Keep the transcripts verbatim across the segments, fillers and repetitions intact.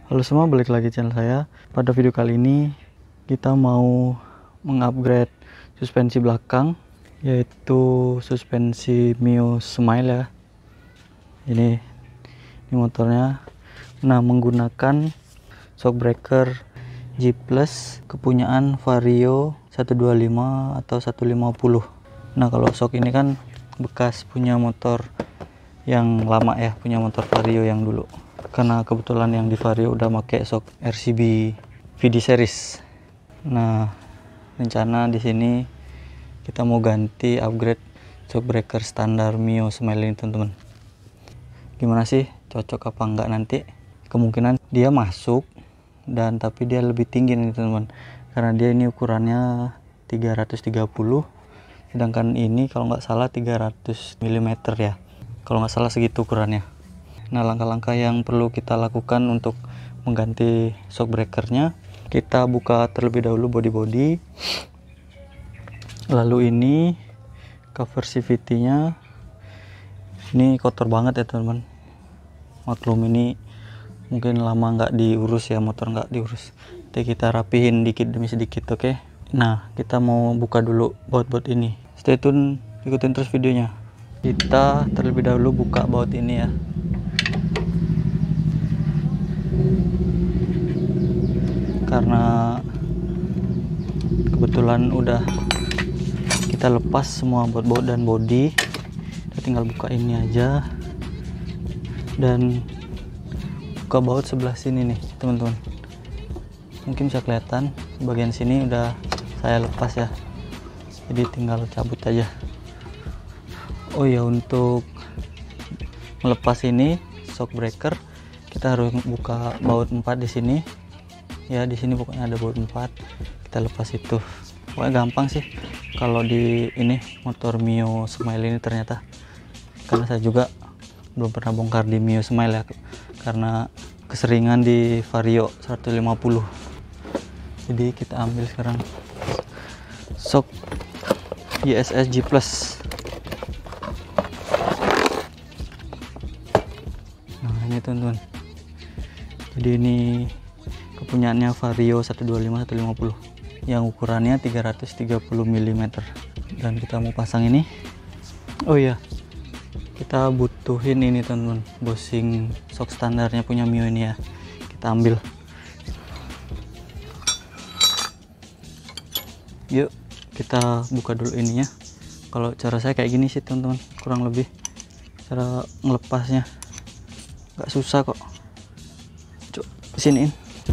Halo semua, balik lagi channel saya. Pada video kali ini kita mau mengupgrade suspensi belakang, yaitu suspensi Mio Smile ya. Ini, ini motornya. Nah, menggunakan shock breaker G Plus kepunyaan Vario seratus dua puluh lima atau seratus lima puluh. Nah, kalau shock ini kan bekas punya motor yang lama ya, punya motor Vario yang dulu. Karena kebetulan yang di Vario udah pakai shock R C B V D series. Nah, rencana di sini kita mau ganti upgrade shock breaker standar Mio Smile ini, teman-teman. Gimana sih, cocok apa enggak nanti? Kemungkinan dia masuk, dan tapi dia lebih tinggi nih, teman-teman. Karena dia ini ukurannya tiga ratus tiga puluh, sedangkan ini kalau nggak salah tiga ratus milimeter ya. Kalau nggak salah segitu ukurannya. Nah, langkah-langkah yang perlu kita lakukan untuk mengganti shock breakernya, kita buka terlebih dahulu body-body. Lalu ini cover C V T-nya, ini kotor banget ya teman-teman. Maklum, ini mungkin lama nggak diurus ya, motor nggak diurus. Nanti kita rapihin dikit demi sedikit, oke? Okay? Nah, kita mau buka dulu baut-baut ini. Stay tune, ikutin terus videonya. Kita terlebih dahulu buka baut ini ya. Karena kebetulan udah kita lepas semua baut-baut dan bodi, kita tinggal buka ini aja dan buka baut sebelah sini nih, teman-teman. Mungkin bisa kelihatan bagian sini udah saya lepas ya, jadi tinggal cabut aja. Oh ya, untuk melepas ini shock breaker kita harus buka baut empat di sini. Ya, di sini pokoknya ada baut empat, kita lepas itu. Pokoknya gampang sih kalau di ini motor Mio Smile ini ternyata. Karena saya juga belum pernah bongkar di Mio Smile ya, karena keseringan di Vario seratus lima puluh. Jadi kita ambil sekarang shock I S S G Plus. Nah, ini teman-teman. Jadi ini kepunyaannya Vario seratus dua puluh lima seratus lima puluh yang ukurannya tiga ratus tiga puluh milimeter, dan kita mau pasang ini. Oh iya, kita butuhin ini teman-teman, bushing shock standarnya punya Mio ini ya. Kita ambil. Yuk, kita buka dulu ininya. Kalau cara saya kayak gini sih teman-teman, kurang lebih cara ngelepasnya nggak susah kok. Coba siniin.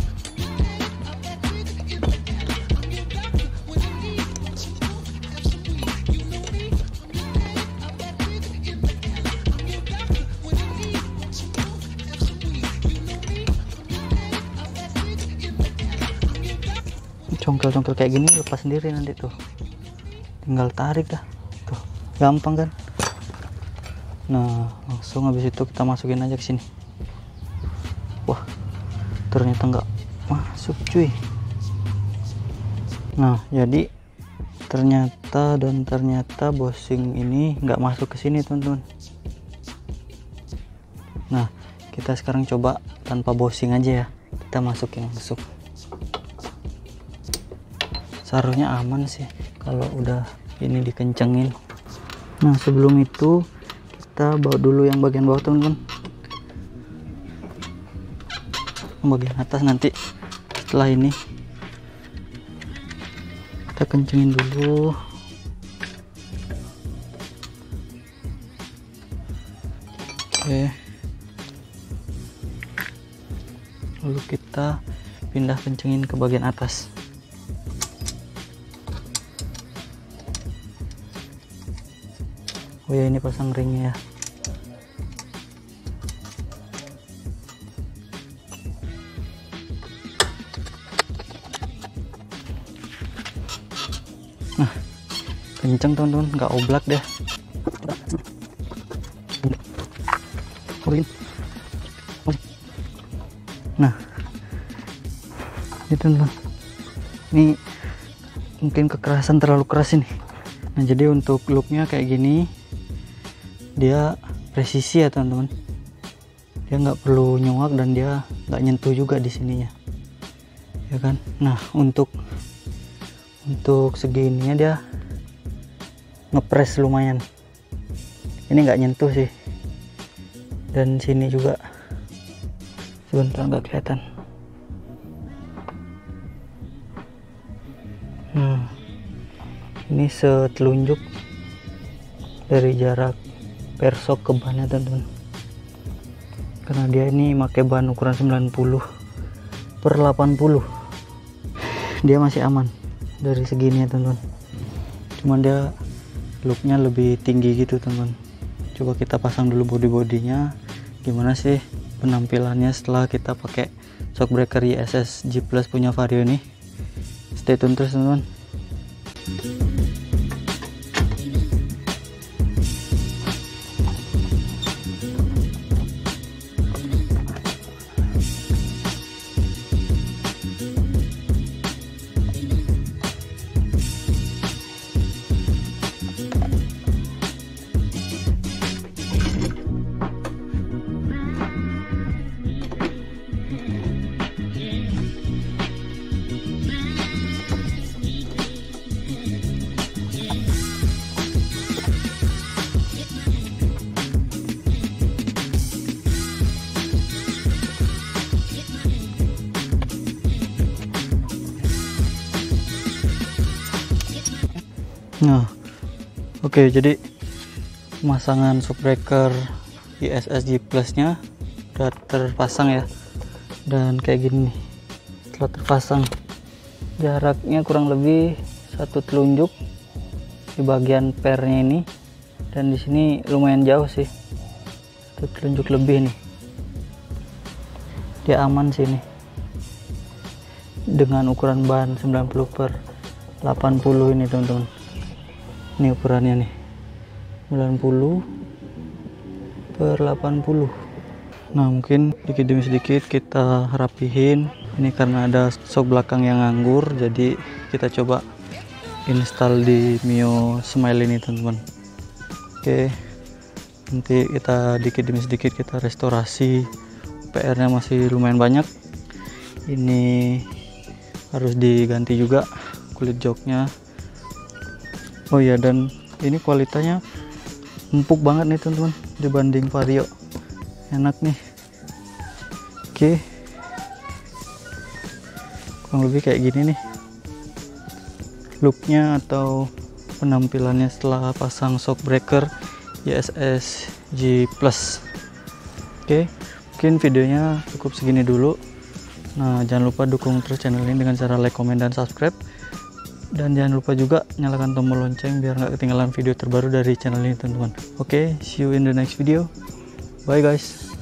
Congkel-congkel kayak gini lepas sendiri nanti tuh, tinggal tarik dah tuh, gampang kan. Nah, langsung habis itu kita masukin aja ke sini. Wah, ternyata nggak masuk cuy. Nah, jadi ternyata dan ternyata bushing ini nggak masuk ke sini teman-teman. Nah, kita sekarang coba tanpa bushing aja ya, kita masukin langsung. Seharusnya aman sih kalau udah ini dikencengin. Nah, sebelum itu kita bawa dulu yang bagian bawah teman-teman. Bagian atas nanti setelah ini kita kencengin dulu. Oke, lalu kita pindah kencengin ke bagian atas. Oh ya, ini pasang ringnya ya. Nah, kenceng teman-teman, nggak oblak deh. Nah, ini teman-teman, ini mungkin kekerasan terlalu keras ini. Nah, jadi untuk looknya kayak gini, dia presisi ya teman-teman. Dia nggak perlu nyongak dan dia nggak nyentuh juga di sininya, ya kan. Nah untuk untuk segininya dia ngepres lumayan, ini nggak nyentuh sih, dan sini juga sebentar nggak kelihatan. Hmm, ini setelunjuk dari jarak persok ke bannya teman-teman, karena dia ini pakai ban ukuran sembilan puluh per delapan puluh, dia masih aman dari segini ya teman-teman. Cuman dia looknya lebih tinggi gitu teman-teman. Coba kita pasang dulu body-bodinya, gimana sih penampilannya setelah kita pakai shockbreaker Y S S G Plus punya Vario ini. Stay tune terus teman-teman. Nah, oke, okay, jadi pemasangan shockbreaker Y S S G Plus nya udah terpasang ya, dan kayak gini nih setelah terpasang, jaraknya kurang lebih satu telunjuk di bagian pernya ini, dan di sini lumayan jauh sih, satu telunjuk lebih nih. Dia aman sih nih dengan ukuran ban sembilan puluh per delapan puluh ini teman-teman. Ini ukurannya nih sembilan puluh per delapan puluh. Nah mungkin dikit demi sedikit kita rapihin ini, karena ada shock belakang yang nganggur, jadi kita coba install di Mio Smile ini teman-teman. Oke, nanti kita dikit demi sedikit kita restorasi. P R nya masih lumayan banyak, ini harus diganti juga kulit joknya. Oh iya, dan ini kualitasnya empuk banget nih teman-teman dibanding Vario, enak nih. Oke, kurang lebih kayak gini nih looknya atau penampilannya setelah pasang shockbreaker Y S S G Plus. Oke, mungkin videonya cukup segini dulu. Nah jangan lupa dukung terus channel ini dengan cara like, comment, dan subscribe. Dan jangan lupa juga nyalakan tombol lonceng biar nggak ketinggalan video terbaru dari channel ini teman-teman. Oke, okay, see you in the next video. Bye guys.